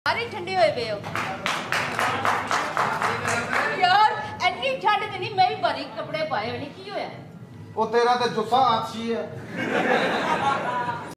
ਸਾਰੇ ਠੰਡੇ ਹੋਏ ਪਏ ਹੋ ਯਾਰ, ਐਨੀ ਠੰਡ ਤੇ ਨਹੀਂ, ਮੈਂ ਵੀ ਬਾਰੀਕ ਕੱਪੜੇ ਪਾਏ ਹੋਏ ਨੇ, ਕੀ ਹੋਇਆ? ਉਹ ਤੇਰਾ ਤੇ ਜੁੱਸਾ ਆਛੀ ਹੈ।